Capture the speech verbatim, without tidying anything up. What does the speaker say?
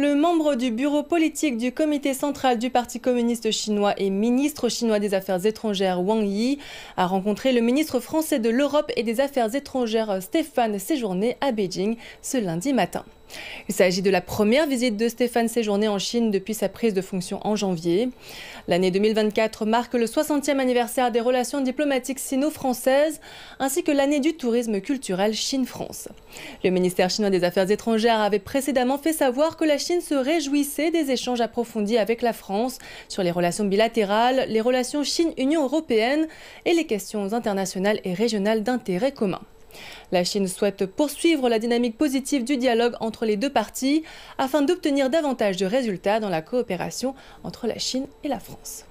Le membre du bureau politique du comité central du Parti communiste chinois et ministre chinois des Affaires étrangères Wang Yi a rencontré le ministre français de l'Europe et des Affaires étrangères Stéphane Séjourné à Beijing ce lundi matin. Il s'agit de la première visite de Stéphane Séjourné en Chine depuis sa prise de fonction en janvier. L'année deux mille vingt-quatre marque le soixantième anniversaire des relations diplomatiques sino-françaises ainsi que l'année du tourisme culturel Chine-France. Le ministère chinois des Affaires étrangères avait précédemment fait savoir que la Chine se réjouissait des échanges approfondis avec la France sur les relations bilatérales, les relations Chine-Union européenne et les questions internationales et régionales d'intérêt commun. La Chine souhaite poursuivre la dynamique positive du dialogue entre les deux parties afin d'obtenir davantage de résultats dans la coopération entre la Chine et la France.